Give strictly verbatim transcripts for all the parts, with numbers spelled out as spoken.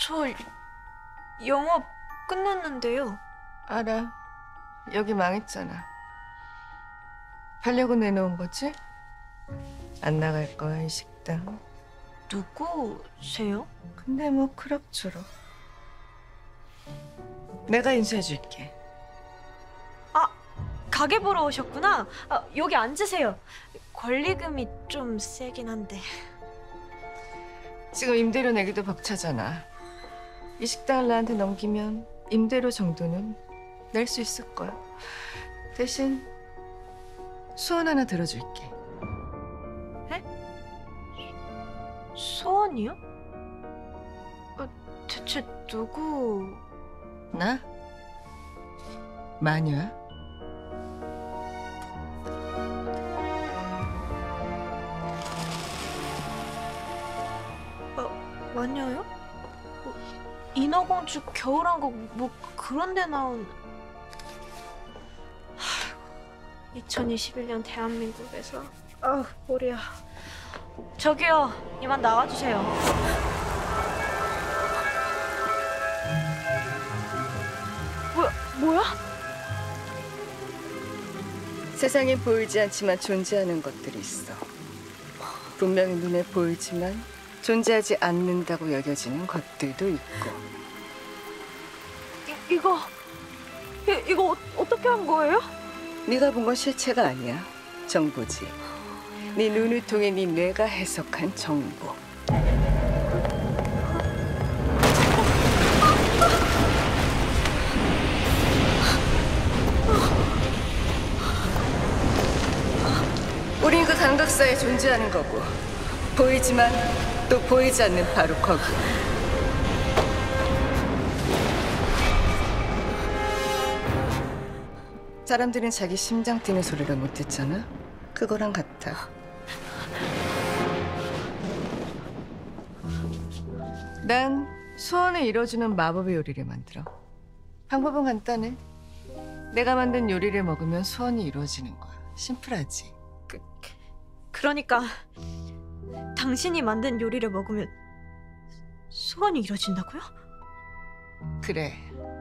저 영업 끝났는데요. 알아. 여기 망했잖아. 팔려고 내놓은 거지? 안 나갈 거야, 이 식당. 누구세요? 근데 뭐 그럭저럭. 내가 인수해줄게. 아, 가게 보러 오셨구나. 아, 여기 앉으세요. 권리금이 좀 세긴 한데. 지금 임대료 내기도 벅차잖아. 이 식당을 나한테 넘기면 임대료 정도는 낼 수 있을 거야. 대신 소원 하나 들어줄게. 에? 소원이요? 어, 대체 누구... 나? 마녀야? 어, 마녀요? 어, 인어공주 겨울왕국 뭐 그런 데 나온... 이천이십일 년 대한민국에서... 아우, 머리야. 저기요, 이만 나와주세요. 뭐야, 뭐야? 세상에 보이지 않지만 존재하는 것들이 있어. 분명히 눈에 보이지만 존재하지 않는다고 여겨지는 것들도 있고. 이, 이거... 이, 이거 어, 어떻게 한 거예요? 네가 본 건 실체가 아니야. 정보지. 네 눈을 통해 네 뇌가 해석한 정보. 우린 그 감각사에 존재하는 거고, 보이지만 또 보이지 않는 바로 거기. 사람들은 자기 심장 뛰는 소리를 못 듣잖아? 그거랑 같아. 난 소원을 이뤄주는 마법의 요리를 만들어. 방법은 간단해. 내가 만든 요리를 먹으면 소원이 이루어지는 거야. 심플하지? 그, 그러니까 당신이 만든 요리를 먹으면 소원이 이루어진다고요? 그래.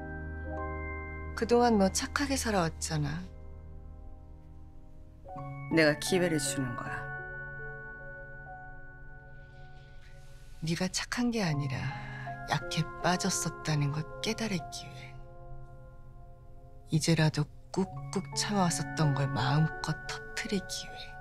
그동안 너 착하게 살아왔잖아. 내가 기회를 주는 거야. 네가 착한 게 아니라 약해 빠졌었다는 걸 깨달을 기회. 이제라도 꾹꾹 참아왔었던 걸 마음껏 터뜨릴 기회.